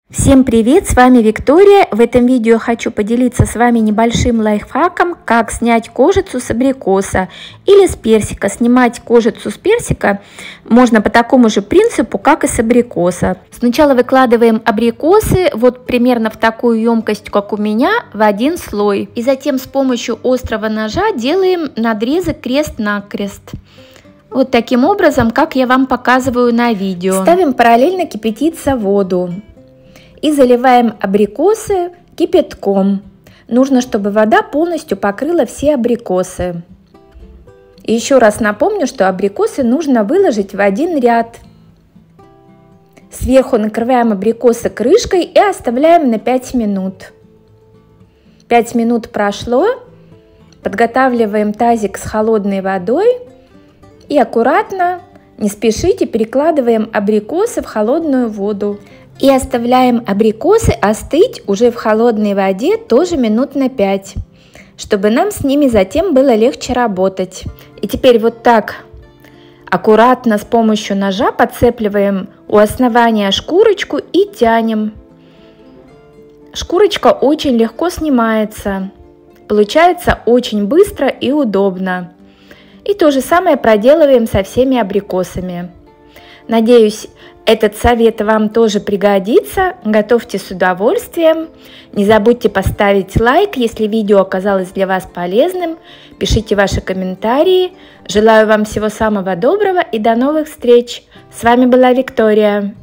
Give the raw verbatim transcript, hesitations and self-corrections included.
Всем привет, с вами Виктория. В этом видео хочу поделиться с вами небольшим лайфхаком, как снять кожицу с абрикоса или с персика. Снимать кожицу с персика можно по такому же принципу, как и с абрикоса. Сначала выкладываем абрикосы вот примерно в такую емкость, как у меня, в один слой. И затем с помощью острого ножа делаем надрезы крест-накрест. Вот таким образом, как я вам показываю на видео. Ставим параллельно кипятиться воду. И заливаем абрикосы кипятком. Нужно, чтобы вода полностью покрыла все абрикосы. И еще раз напомню, что абрикосы нужно выложить в один ряд. Сверху накрываем абрикосы крышкой и оставляем на пять минут. пять минут прошло. Подготавливаем тазик с холодной водой. И аккуратно, не спешите, перекладываем абрикосы в холодную воду. И оставляем абрикосы остыть уже в холодной воде тоже минут на пять, чтобы нам с ними затем было легче работать. И теперь вот так аккуратно с помощью ножа подцепливаем у основания шкурочку и тянем. Шкурочка очень легко снимается, получается очень быстро и удобно. И то же самое проделываем со всеми абрикосами. Надеюсь, этот совет вам тоже пригодится. Готовьте с удовольствием. Не забудьте поставить лайк, если видео оказалось для вас полезным. Пишите ваши комментарии. Желаю вам всего самого доброго и до новых встреч. С вами была Виктория.